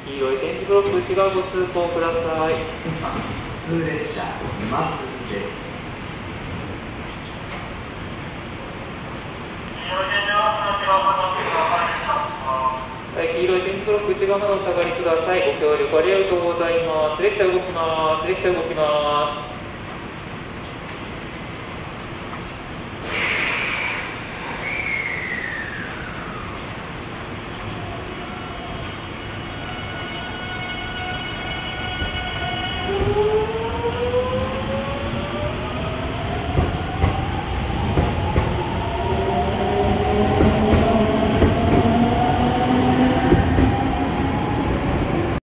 黄色い点字ブロック内側ご通行ください。 普通列車今津です。 はい、黄色い点字ブロック内側までお下がりください。ご協力ありがとうございます。列車動きます。列車動きます。